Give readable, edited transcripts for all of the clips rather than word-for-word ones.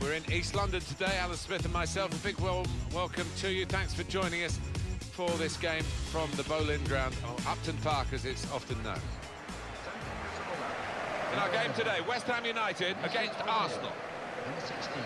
We're in East London today, Alan Smith and myself. A big welcome to you. Thanks for joining us for this game from the Boleyn Ground, or Upton Park as it's often known. In our game today, West Ham United against Arsenal. Number 16,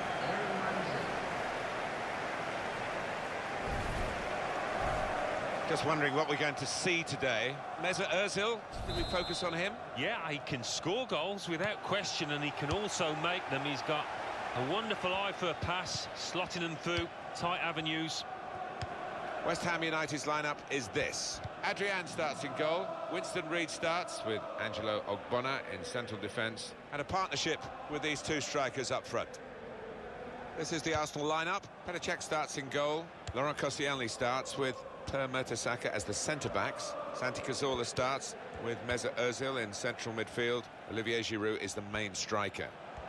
Just wondering what we're going to see today. Mesut Ozil, did we focus on him? Yeah, he can score goals without question, and he can also make them. He's got a wonderful eye for a pass, slotting them through tight avenues. West Ham United's lineup is this. Adrian starts in goal. Winston Reid starts with Angelo Ogbonna in central defence. And a partnership with these two strikers up front. This is the Arsenal lineup. Petr Cech starts in goal. Laurent Koscielny starts with Per Mertesacker as the centre-backs. Santi Cazorla starts with Mesut Ozil in central midfield. Olivier Giroud is the main striker.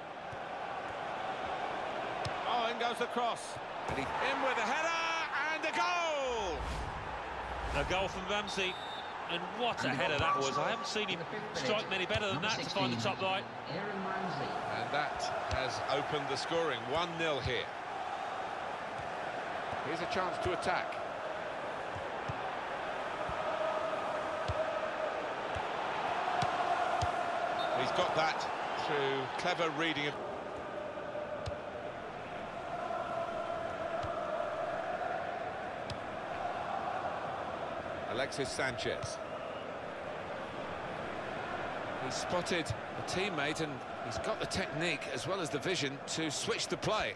Oh, in goes the cross. And he's in with a header and a goal! A goal from Ramsey, and what a header that was. I haven't seen him strike many better than that to find the top line. Aaron Ramsey. And that has opened the scoring. 1-0 here. Here's a chance to attack. He's got that through clever reading of... Alexis Sanchez. He spotted a teammate and he's got the technique as well as the vision to switch the play.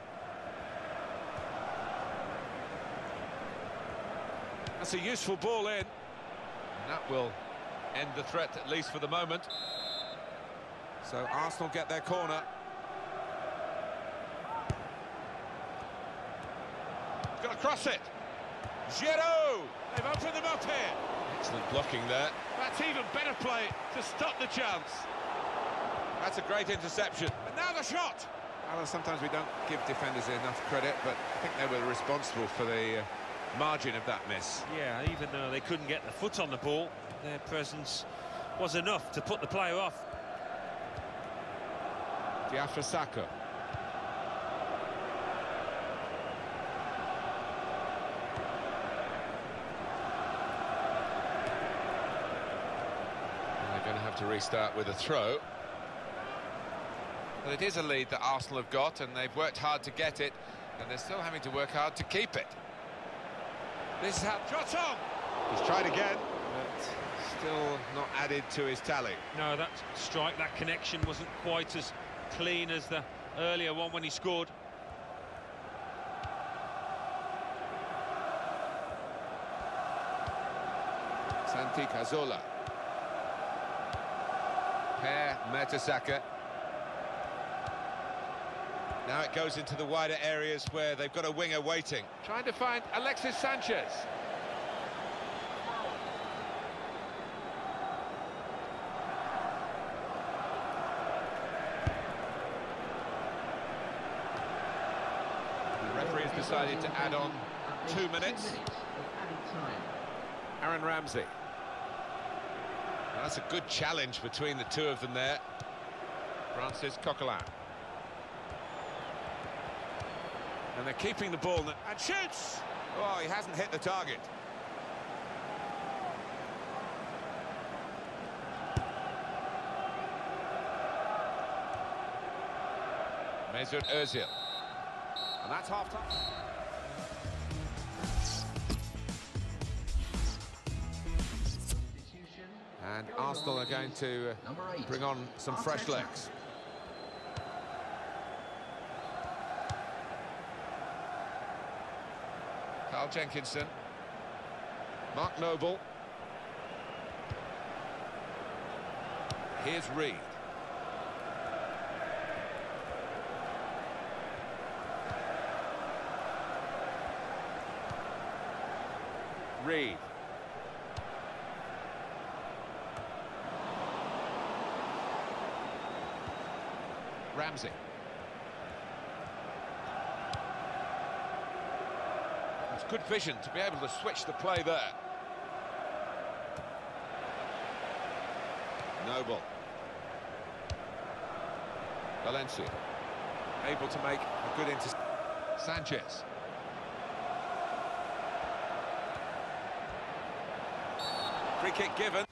That's a useful ball in. And that will end the threat, at least for the moment. So Arsenal get their corner. He's got to cross it. Giroud! They've opened them up here. Excellent blocking there. That's even better play to stop the chance. That's a great interception. And now the shot! Alan, sometimes we don't give defenders enough credit, but I think they were responsible for the margin of that miss. Yeah, even though they couldn't get the foot on the ball, their presence was enough to put the player off. Diafra Sakho. To restart with a throw. But it is a lead that Arsenal have got, and they've worked hard to get it, and they're still having to work hard to keep it. This is how... Shot on! He's tried again, but still not added to his tally. No, that strike, that connection wasn't quite as clean as the earlier one when he scored. Santi Cazorla. Per Mertesacker. Now it goes into the wider areas where they've got a winger waiting. Trying to find Alexis Sanchez. The referee has decided to add on 2 minutes. Aaron Ramsey. That's a good challenge between the two of them there. Francis Coquelin. And they're keeping the ball and shoots! Oh, he hasn't hit the target. Mesut Ozil. And that's half-time. And Arsenal are going to bring on some fresh legs. Carl Jenkinson. Mark Noble. Here's Reid. Reid. Ramsey. It's good vision to be able to switch the play there. Noble. Valencia. able to make a good interception. Sanchez. Free kick given.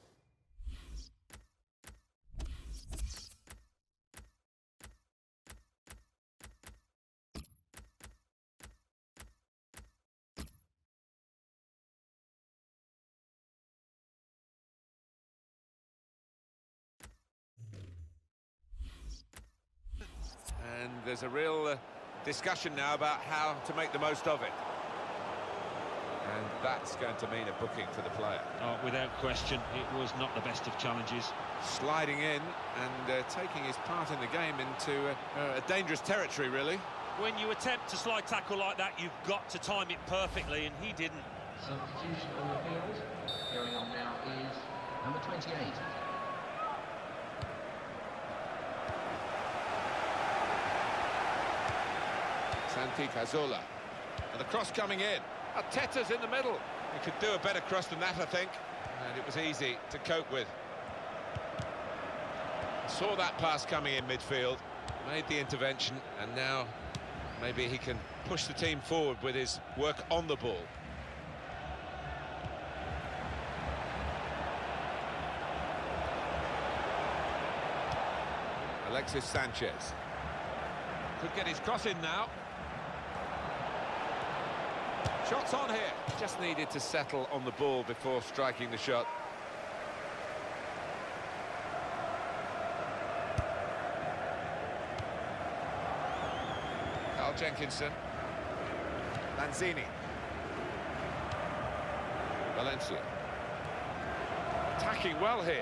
And there's a real discussion now about how to make the most of it. And that's going to mean a booking for the player. Oh, without question, it was not the best of challenges. Sliding in and taking his part in the game into a dangerous territory, really. When you attempt to slide tackle like that, you've got to time it perfectly, and he didn't. Substitution on the field. Going on now is number 28. Santi Cazorla. And the cross coming in. Arteta's in the middle. He could do a better cross than that, I think. And it was easy to cope with. Saw that pass coming in midfield, made the intervention, and now maybe he can push the team forward with his work on the ball. Alexis Sanchez. Could get his cross in now. Shots on here. Just needed to settle on the ball before striking the shot. Carl Jenkinson. Lanzini. Valencia. Attacking well here.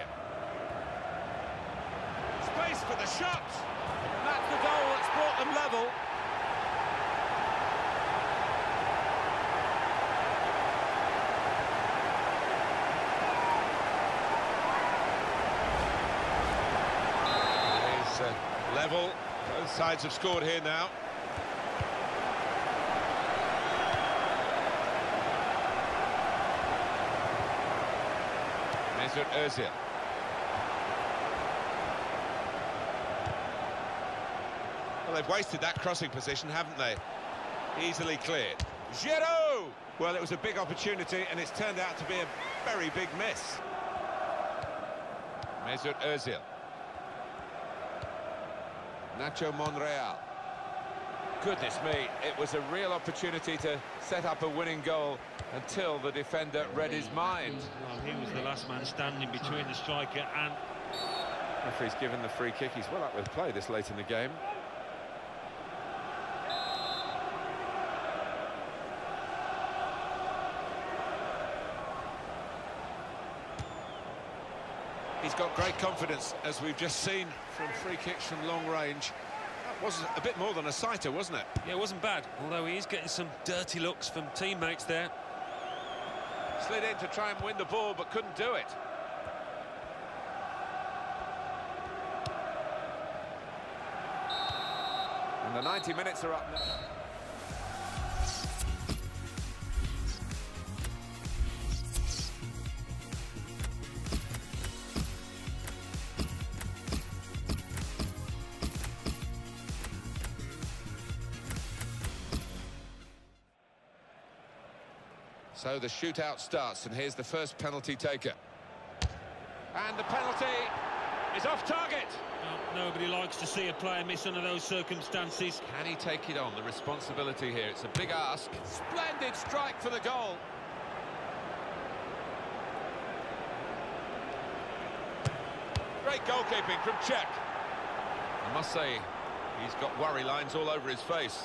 Space for the shot. And that's the goal that's brought them level. Level. Both sides have scored here now. Mesut Ozil. Well, they've wasted that crossing position, haven't they? Easily cleared. Giroud! Well, it was a big opportunity, and it's turned out to be a very big miss. Mesut Ozil. Nacho Monreal. Goodness me, it was a real opportunity to set up a winning goal until the defender read his mind. Well, he was the last man standing between the striker and... Referee's given the free kick. He's well up with play this late in the game. He's got great confidence, as we've just seen from free kicks from long range. That was a bit more than a sighter, wasn't it? Yeah, it wasn't bad, although he is getting some dirty looks from teammates there. Slid in to try and win the ball, but couldn't do it. And the 90 minutes are up now. So the shootout starts, and here's the first penalty taker. And the penalty is off target. Well, nobody likes to see a player miss under those circumstances. Can he take it on, the responsibility here? It's a big ask. Splendid strike for the goal. Great goalkeeping from Cech. I must say, he's got worry lines all over his face.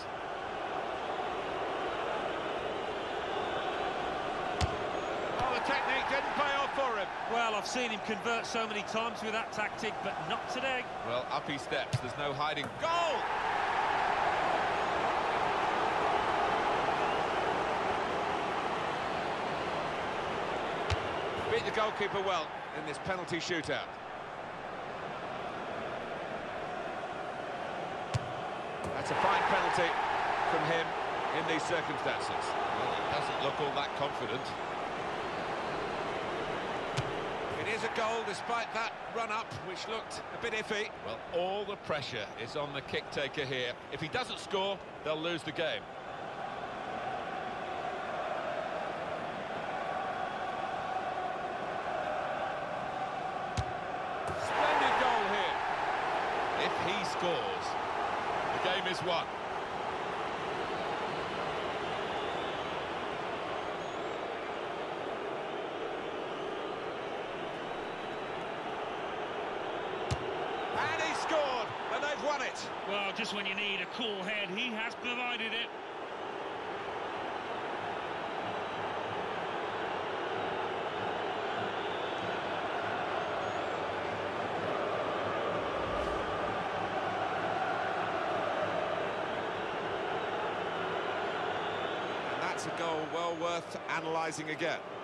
Technique didn't pay off for him. Well, I've seen him convert so many times with that tactic, but not today. Well, up he steps, there's no hiding. Goal! Beat the goalkeeper well in this penalty shootout. That's a fine penalty from him in these circumstances. Well, it doesn't look all that confident. It is is a goal despite that run-up, which looked a bit iffy. Well, all the pressure is on the kick-taker here. If he doesn't score, they'll lose the game. Splendid goal here. If he scores, the game is won. And he scored, and they've won it. Well, just when you need a cool head, he has provided it. And that's a goal well worth analysing again.